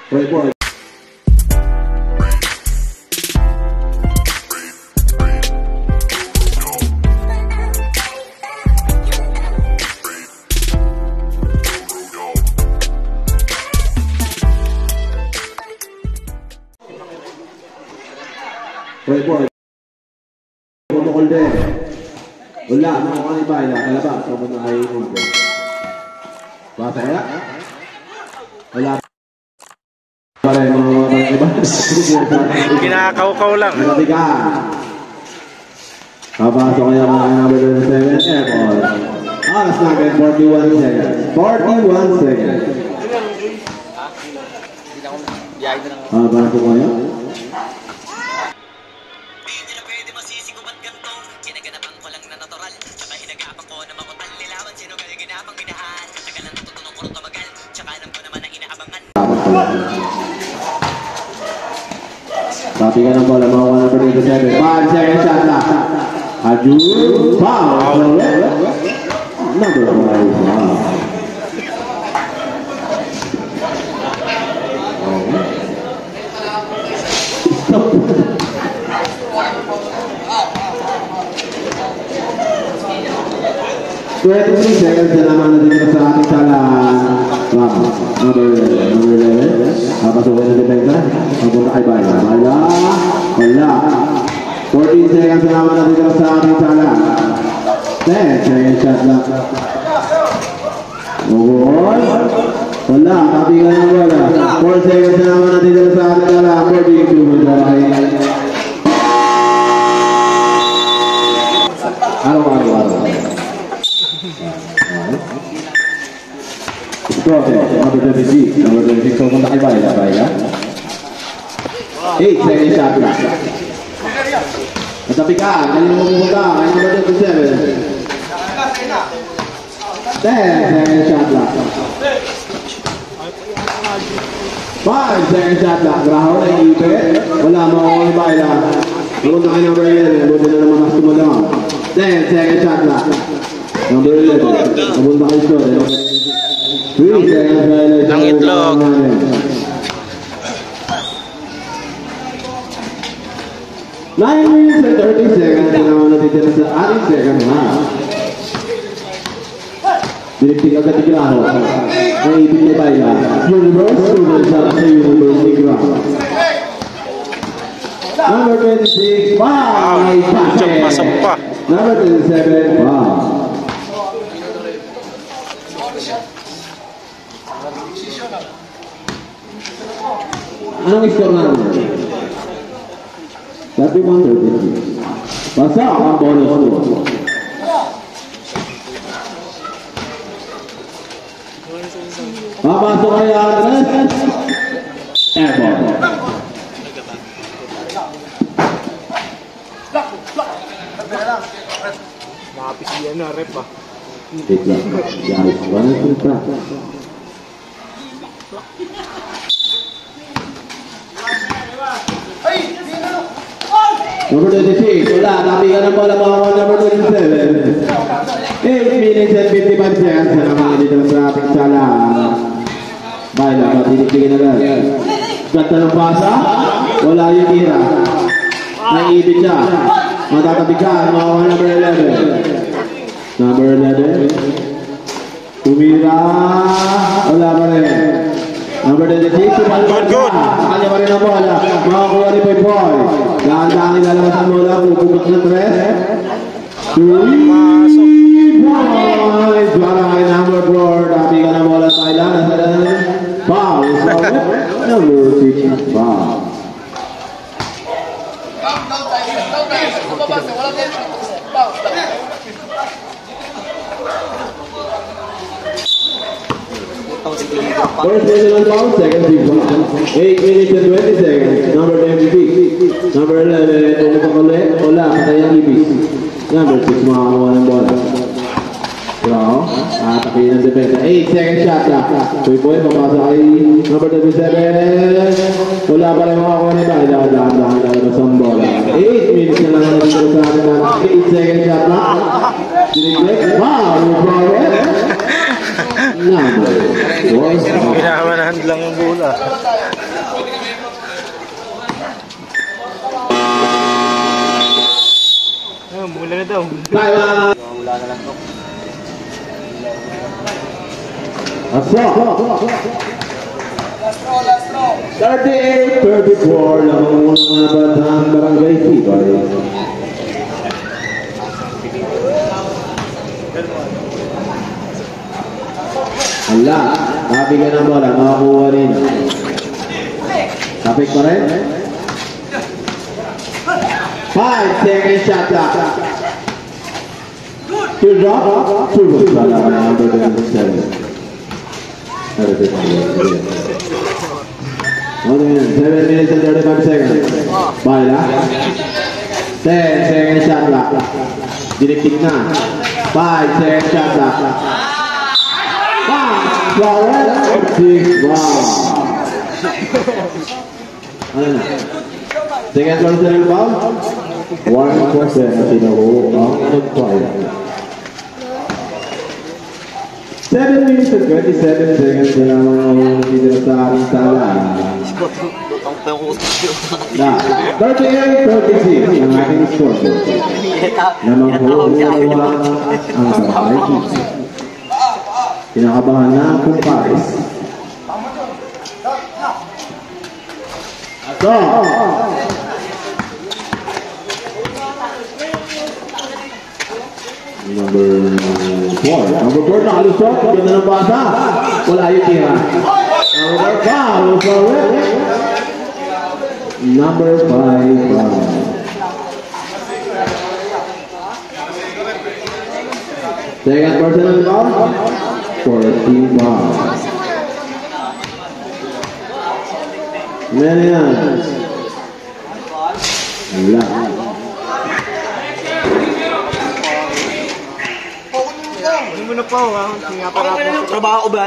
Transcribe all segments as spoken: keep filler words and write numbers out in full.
Right board. Right board. Protocol din. Wala, mga kanibay na kalabas. Kung ano ay inom ko. Bata kaya? Wala. Pare, mga kanibay. Kinakaw-kaw lang. Sabi ka. Kapasok kaya mga number seven, airport. Aras namin, forty-one seconds. forty-one seconds. Ah, pasok kaya? Tapi kan bola mau warna berbeda saja. five second shot lah. Aju, foul. Number five. twenty-three seconds selama nanti kita saat salah. Wow, number number eleven. Apa sudah nanti bengkel? Apa tak baik? Baiklah, wala. fourteen seconds selama nanti kita saat salah. ten seconds shot lah. Oh, wala. Tapi kan wala. four seconds selama nanti kita saat salah. forty-two berjalan. Halo, halo, halo. Number twenty-six, number twenty-six, so kung tayo baila, baila. eight seconds shot lang. Matabi ka, kanina mo pumunta, kanina number twenty-seven. ten seconds shot lang. five seconds shot lang. Graho na iipit. Wala mo kung baila. Pumunta kayo number eleven, buti na naman mas tumulong. ten seconds shot lang. Number eleven, pumunta kayo store. Ang itlog. nine minutes and thirty seconds na naman natitira sa ating second half. Direkting agad ni Graho. Naibig ni Baila. Universe students sa University Graho. Number twenty-six, wow! Pasok pa. Number twenty-seven, wow! Anong score number? thirty-one thirty-three. Basta ang bonus score. Papasok kaya Andres. Airborne. Nakapis yan na, rep ah. Wait lang. Guys, one two three. Number twenty-six, wala, tapi ka ng bola mga number twenty-seven. eight minutes and fifty-five seconds na naman dito sa ating sala. Baila, patitigin agad. Gata ng pasa, wala yung tira. Naiibig na. Matatabi ka, mga number eleven. Number eleven. Tumira, wala pa rin. Number twenty-six, good, good. Kanya pa rin ang bola. Makakuha ni Boy Boy. Dahan-dahan nilalabas ang bola. Pupupok ng tres. Three points. Para kay number four. Dami ka ng bola sa kailangan. Foul. Number six. Foul. First minute on foul, second people. eight minutes and twenty seconds. Number twenty-six. Number eleven, pumunta ko ulit. Wala, kaya ibis. Number six, makakuha ng bola. Draw. Ah, tapiin ang defense. eight second shot lang. Boy Boy, papasa kay number twenty-seven. Wala pa rin makakuha nito. Dahan-dahan lalabas ang bola. eight minutes na lang ang dito sa atin. eight second shot lang. Siniglik. Wow! Number four. Pinamanahan lang yung bola. wala na daw. Taiwan. Wala na lang to. Asok. Last row, last row. thirty-eight thirty-four lang ang mga batang barangay Tibay. Ala, sabi ka na bola, makakuha rin. Tapik pa rin. Five second shot clock. Two drop, two drop. Wala ka na number twenty-seven. seven minutes and thirty-five seconds. Bala. ten second shot clock. Diniktik na. five second shot clock. Flores, six, wow. Ano na? Second personal foul? one percent na sinuho ang nag-foul. seven minutes and twenty-seven seconds na lang ang natitira sa aking sala. Na, thirty-eight thirty-six ang aking score. Namang huwag ang Barangay. Kinakabahan na kung Paris. So, number four. Number four na kalusot. Ganda ng basa. Wala yung tira. Number five. Number five. Second personal foul. fourteen pounds. Meron yan. Wala. Hindi mo na pa, ha? Nga para ako. Trabaho ko ba?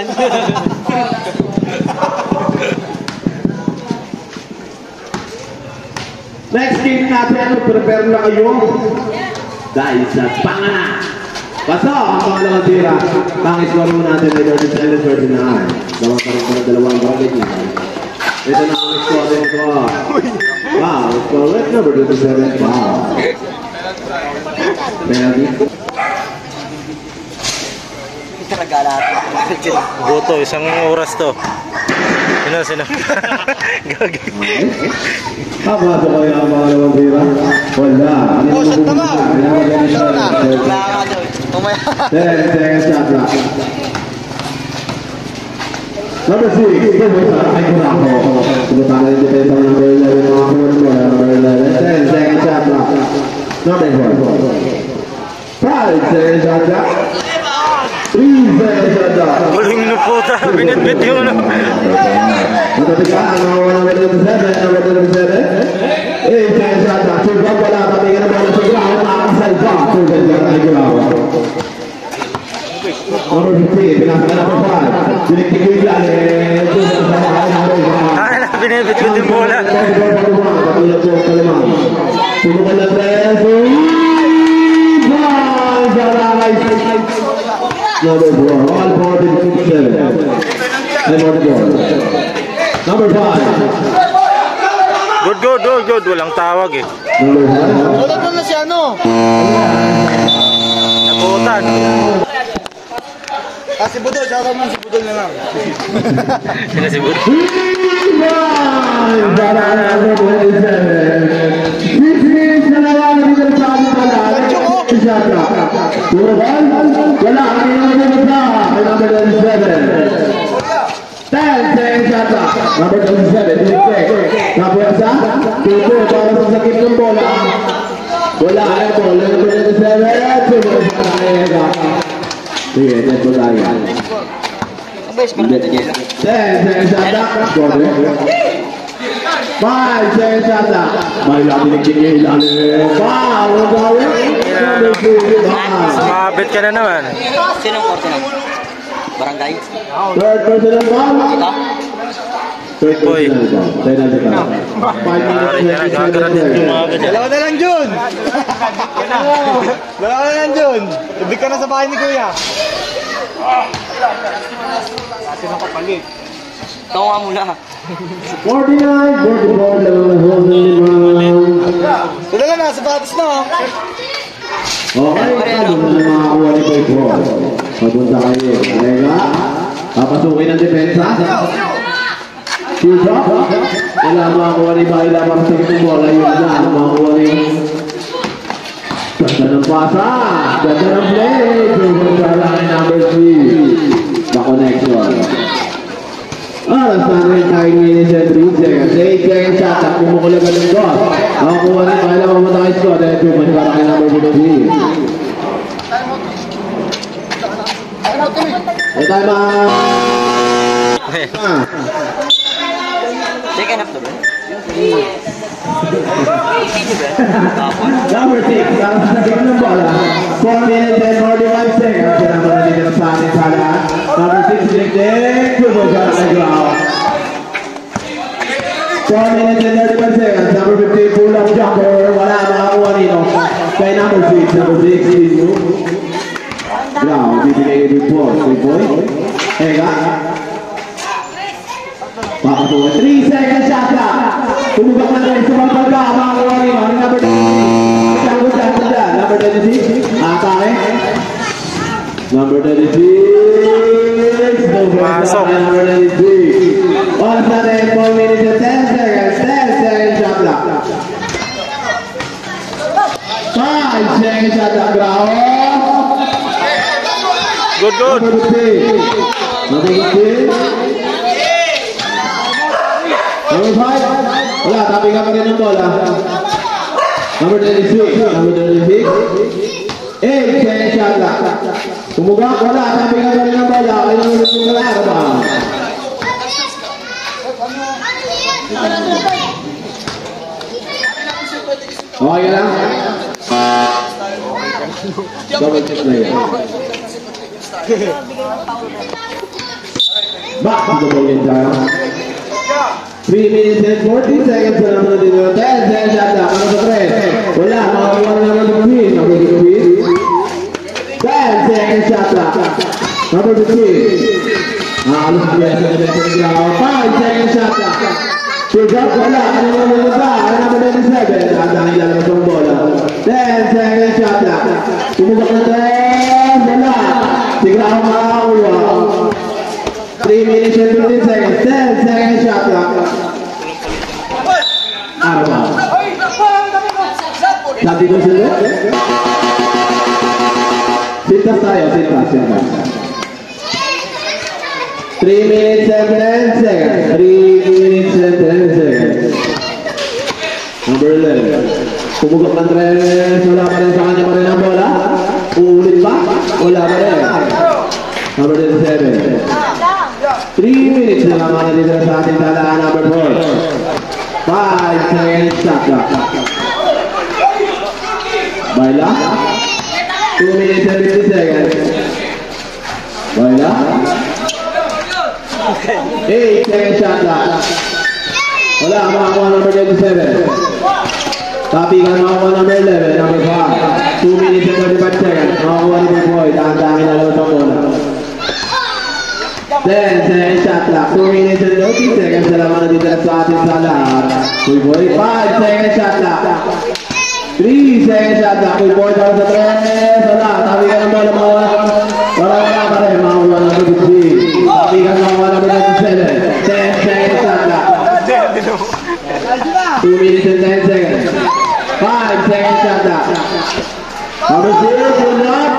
Next game natin, prepare na kayo. Dahil sa pangalan. Basta, ang pangalawang tira. Pangis ko rin natin ay thirty-seven thirty-nine. Dawa pa rin ko na dalawang bakit niya. Ito na ang score din ko. Wow, score red number thirty-seven. Wow. Penalty. Goto, isang oras to. Sino, sino? Gagi. Tama ito kaya ang pangalawang tira? Wala. Oh, shot na nga. Shot na. ten seconds shot clock. Number six, ay ko na ako. Pumunta na yung defense ng number eleven, mga kuwan mo, number eleven. ten seconds shot clock. Number four. five seconds shot clock. three seconds shot clock. Huling na po ta, binitbit yun. Matatikaan ang mga number seven, number seven. eight seconds shot clock. Surga wala, patingin naman sa ground, nakakasal pa. Surga dyan ay ground. Number fifteen, pinasa na number five. Diniktik yung ilalim. Ah, binibit ko din bola. Katulad po ang kalamang. Sunukan na tres. Number four, all fourteen fifty-seven. Number five. Good, good, good, good. Walang tawag eh. Number five. Wala pa na si ano? Nabutan. Ah, si Budol. Shoutout mo si Budol na lang. Sino si Bud? Wala, number twenty-seven. ten seconds shot clock. Number twenty-seven, Napuwersa, tuto para sa sakit ng bola. Wala, ayaw po, number twenty-seven. Sige, ten po tayo. ten seconds shot clock. five seconds shot clock. May labinig yung ilalim. Foul, ang gawin. Sumabit ka na naman. Sinong korte na? Barangay? Third personal foul. Ito? Third Boy. personal foul. Penalty foul. five minutes twenty-seven. Dalawa na lang, Jun! Dalawa na lang, Jun! Ibig ka na sa bahay ni Kuya. Kasi nakapalit. Ito nga muna. forty-nine forty-four lang ang hose ng limang. Dalawa na, sa batis na. Okay, ano na makakuha ni Boy Paul. Papunta kayo. Alega. Papasukin ng depensa. Shield up. Wala makakuha ni Baila para sa kitong bola. Yun na. Makakuha ni... Ganda ng pasa. Ganda ng play. Papunta lang number three. The connection. Alas na rin tayo minutes and three seconds. eight seconds shot. At kumukulagan ng God. Makakuha ni Baila papunta kay Scott. Dahil pumunta lang number three. Hey, time out! Ah. Second half na ba? Number six, para sa second ng bola. four minutes and forty-one seconds. Kaya naman na dito sa ating sala. Number six, Nick-Nick. Two boys out on the ground. four minutes and thirty-one seconds. Number fifteen, pull-up jumper. Wala makakuha nito. Kaya number six, number six, Izu. Wow, bibigay yung ball. Good boy. Ega. Papatuwa. three seconds shot na. Tumugak na rin. Sumagpag ka. Makakuha rin. Number thirty-six. Number thirty-six. Atake. Number thirty-six. Pasok. Number thirty-six. Oras na rin. four minutes and ten seconds. ten seconds shot na. five seconds shot na. Ground. Good, good. Number fifteen. Number fifteen. Number five. Wala, tapi ka pa rin ng bola. Number thirty-six. Number thirty-six. eight second shot lang. Tumugak, wala, tapi ka pa rin ng bola. Kaya naman ulit yung kalaro ba? Okay ka lang? Double check na yun. Back to the ball game tayo. three minutes and forty seconds na naman dito. ten seconds shot na. Ano sa tre? Wala. Makakuha na naman ng pin. Number fifteen. ten seconds shot na. Number fifteen. Nakakalus na yan sa defensive ground. five seconds shot na. Shoot up. Wala. Ano naman yung ba? Ano naman twenty-seven. At ang ilalabas ng bola. ten seconds shot na. Tumugak na ten. Wala. Sigla ako makakakuha. three minutes and fifteen seconds. ten seconds shot lang. Araw. Sabi ko sila. Sintas tayo. Sintas. Sintas. three minutes and ten seconds. three minutes and ten seconds. Number eleven. Pumugak ng tres. Wala pa rin sa kanya pa rin ang bola. Uulit ba? Wala pa rin. Number thirty-seven. three minutes na naman na dito sa ating talaan. Number four. five seconds shot clock. Baila. two minutes and fifty seconds. Baila. eight seconds shot clock. Wala, makakuha number twenty-seven. Tapi kan makakuha number eleven. Number five. two minutes and thirty-five seconds. Makakuha ni Big Boy. Tahan-tahan na lang sa bola. ten seconds shot clock. two minutes and thirty seconds na naman na dito sa ating salaan. Big Boy. five seconds shot clock. three seconds shot clock. Big Boy para sa tres. Wala. Tapi ka ng bola mga. Wala wala pa rin. Makakuha number fifteen. Tapi ka makakuha number twenty-seven. ten seconds shot clock. two minutes and ten seconds. five seconds shot clock. Number zero. Good luck.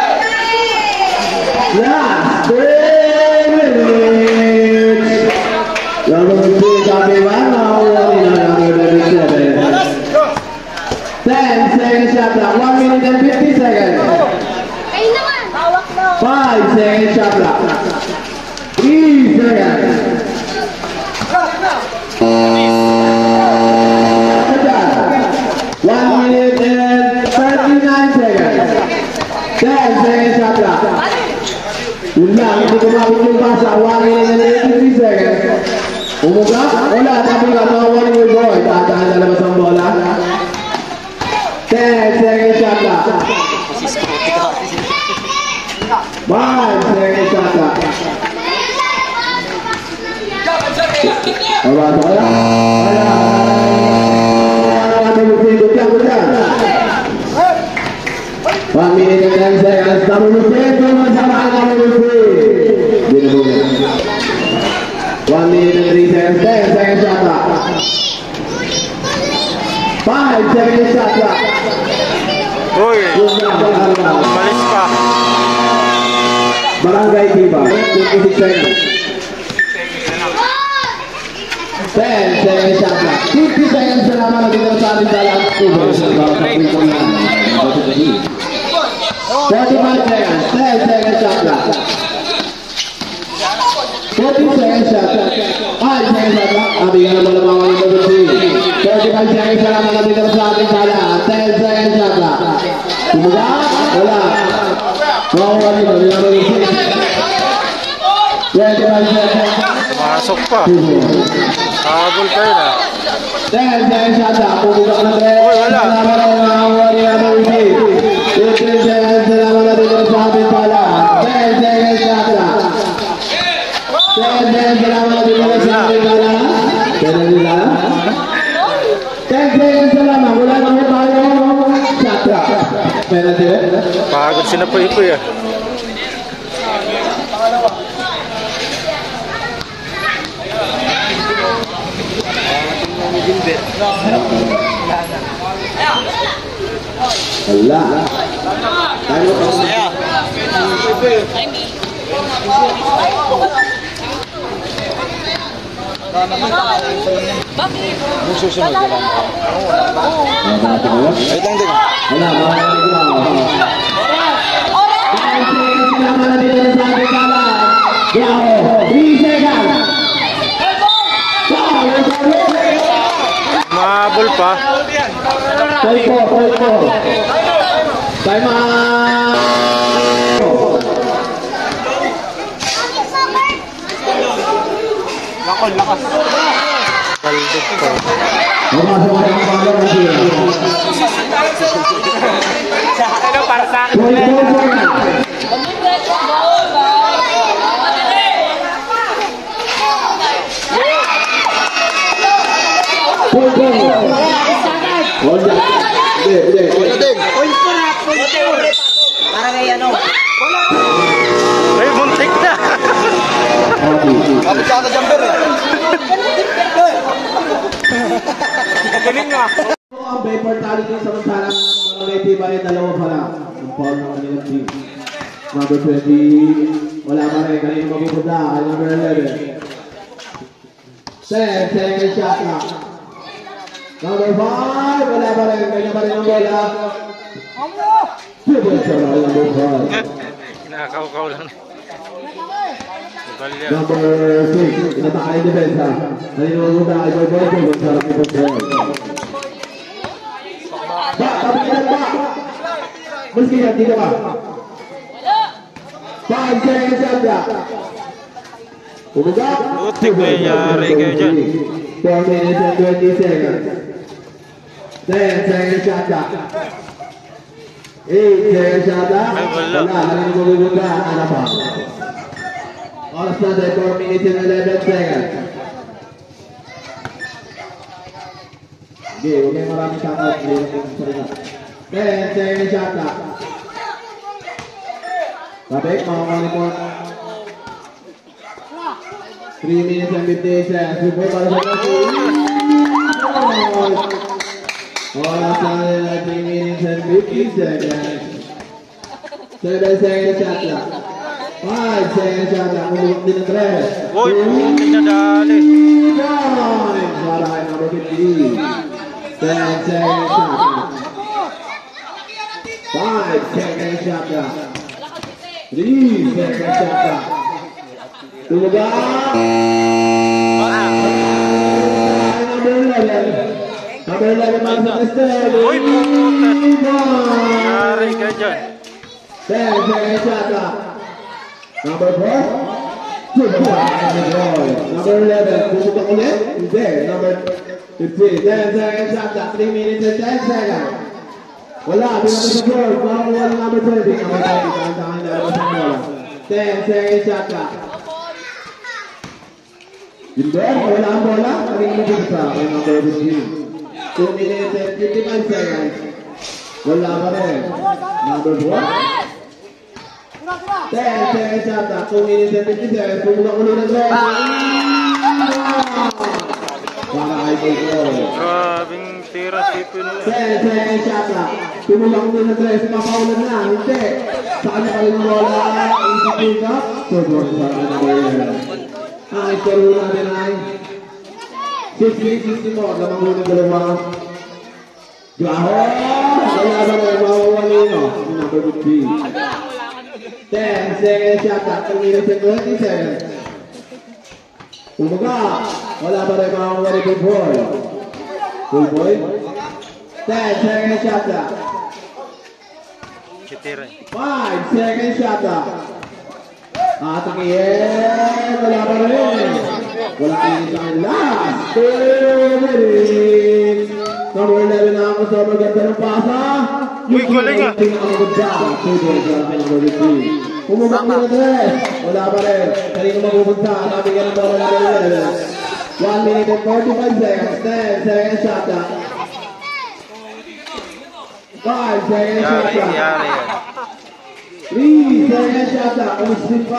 Last three minutes. Number two, copy one. Now running on number twenty-seven. ten seconds shot clock. one minute and fifty seconds. five seconds shot clock. three seconds. one minute and thirty-nine seconds. ten seconds shot clock. Yun lang, hindi ko makikita yung pasa. one minute and eighty-three seconds. Umugak? Wala, tapi ka, makakuha ni Boy. Tatahan na labas ang bola. ten seconds shot clock. five seconds shot clock. Wala, wala. Wala. Wala, wala. one minute and ten seconds. Number fifteen, sama number fifteen. Binubungan. one minute and three seconds. ten seconds shot clock. five seconds shot clock. Uy, malis pa. Barangay Tiba, twenty-six seconds. ten seconds shot clock. fifty seconds na naman natin sa ating dalang students. forty-five seconds. ten seconds shot clock. forty seconds shot clock. five seconds shot clock. Abigan naman ang mga number three. forty-five seconds na naman natin sa ating dalang. ten seconds shot clock. Tumuga? Wala. Makuha nito. Number six. twenty-five seconds. Masok pa. Habol kayo na. ten seconds shot clock. Pumugak na tres. Uy, wala. Makuha ni number six. fifteen seconds na naman natin sa ating dalang. ten seconds shot clock. ten seconds na naman natin sa ating dalang. ten nila. ten seconds na naman. Wala na mo tayo. Shot clock. Penalty. Pagod si Napoy-Poy ah. Wala. Tayo pa. Bakit? Susunod ka lang. Wait lang din. Wala, mga Mahabol pa. Time out! Lakon, lakas. Kaldog pa. Ano para sa akin? Para kay ano? Ay, muntik na. Kapit ka sa jumper eh. Galing nga. Ang vapor talent samantalang mga netiba ay dalawa pa lang. Ang foul ng kanilang team. Number twenty, wala pa rin. Kanina mapupunta. Ay number eleven. ten, second shot lang. Number five, wala pa rin. Kanya pa rin ang bola. Super shot ay number five. Kinakaw-kaw lang. Balya. Number six, inataka yung defensa. Kanina mapupunta. Ay boy boy boy. Sarap yung boy. Ba, kapitan ba? Meski yan, dito ba? five seconds shot clock. Umugap. Butik ba yung yari kayo dyan? four minutes and twenty seconds. ten seconds shot clock. eight seconds shot clock. Ay, wala. Wala, lang yung maguguga. Ano pa? Oras natin, four minutes and eleven seconds. Okay, huwag yung maraming shot-out. ten seconds shot clock. Kapit, mga kanipon. three minutes and fifty seconds. Super para sa kasi. Oras natin na three minutes and fifty seconds. seven seconds shot clock. five seconds shot clock. Umulog din ang tres. Uy, butik na dali. Para kay number fifty. ten seconds shot clock. five seconds shot clock. three seconds shot clock. Tumuga! Number eleven. Number eleven, Marcos Estel. Uy, puta. Yari ka dyan. ten seconds shot clock. Number four. Number eleven, puputok ulit? Hindi. Number fifteen. ten seconds shot clock. three minutes and ten seconds. Wala, pinatay sa board. Bawal wala number twenty. Number twenty, kantahan na ako sa bola. ten seconds shot clock. Yun ba? Wala ang bola? Karing mo dito sa akin number fifteen. two minutes and fifty-five seconds. Wala pa rin. Number four. ten seconds shot clock. two minutes and fifty-seven. Pumulang ulit ng tres. Para kay Paul. Grabing tira si Pinoy. ten seconds shot clock. Pumulang ulit ng tres. Papaulan na. Hindi. Sa kanya pa rin wala. Isa pick up. Sobrang sa kanya ba yun? Ang iskoro natin ay sixty sixty-four. Lamang ulit dalawa. Gahon! Kaya ba na mawawali no? Number fifteen. ten seconds shot clock. two minutes and twenty-seven. Umaga. Wala ba rin mawawali Full boy? Full boy? ten seconds shot clock. Kitira. five seconds shot clock. Atakihin. Wala ba rin? Wala kayo sa kanila. two minutes. Number eleven na ako sa maganda ng pasa. Uy, galing ah. Pumubak na tres. Wala pa rin. Kanino mapupunta. Sabi ka ng bawal na rin. one minute and forty-five seconds. ten seconds shot clock. five seconds shot Yari, clock. yari yan. three seconds shot clock. Umustin pa.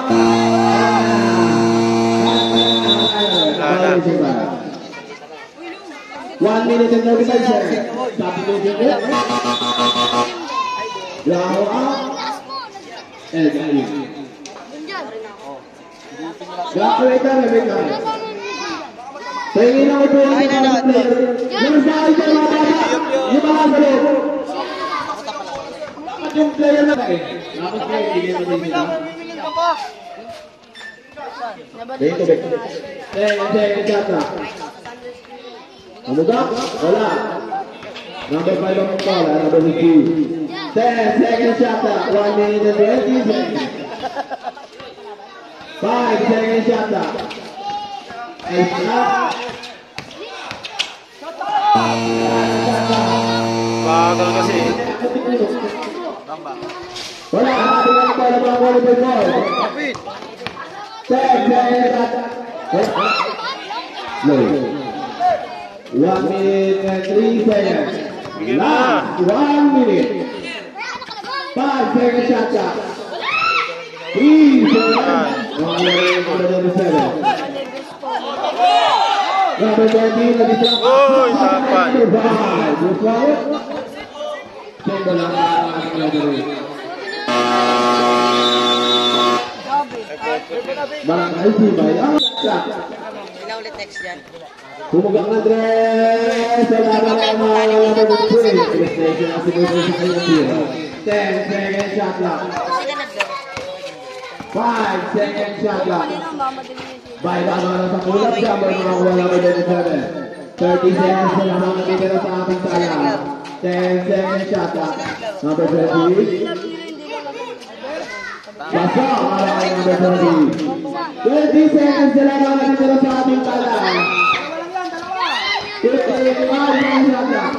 one minute and thirty-five seconds. Sabi ko dito. Bravo out. And galing. Bravo ito, Rebecca. Tingin ako ito yung mga player. Yung sa akin yung mga bata. Yung mga salot. Yung player na tayo. Tapos kayo, hindi mo din sila. Dito, Beck. ten seconds shot clock. Umugak? Wala. Number five ang pala, number fifteen. ten seconds shot clock. one minute and twenty seconds. five seconds shot clock. eight shot. Bagal kasi. Wala. Happy na pala mga volleyball ball. ten seconds shot clock. Slow. one minute and three seconds. Last one minute. five seconds shot clock. three seconds. one minute and seven. Number thirteen, nag-isang. Uy, tapan. Number five. Good fire. Sendo lang ang ating nagawin. Barangay Sibay. Ang shot. Ilan ulit next dyan? Humugak na tres. Salamat ang mga nabubutsin. Prestation ang sinusunod sa kanyang tira. ten seconds shot clock. five seconds shot clock. By ba naman sa kulat siya, may mga wala ko twenty-seven. thirty seconds na naman natitira sa ating tala. ten seconds shot clock. Number twenty. Basa, para kay number twenty. twenty seconds na naman natitira sa ating tala. fifty-five seconds shot clock.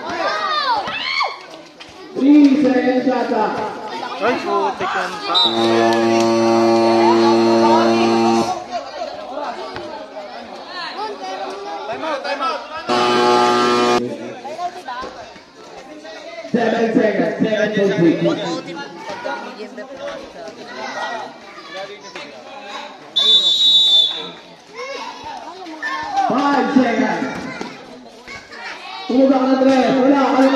three seconds shot clock. Ay, putik yan pa. seven seconds, seven point three. five seconds. Tumugak na tres. Wala, wala.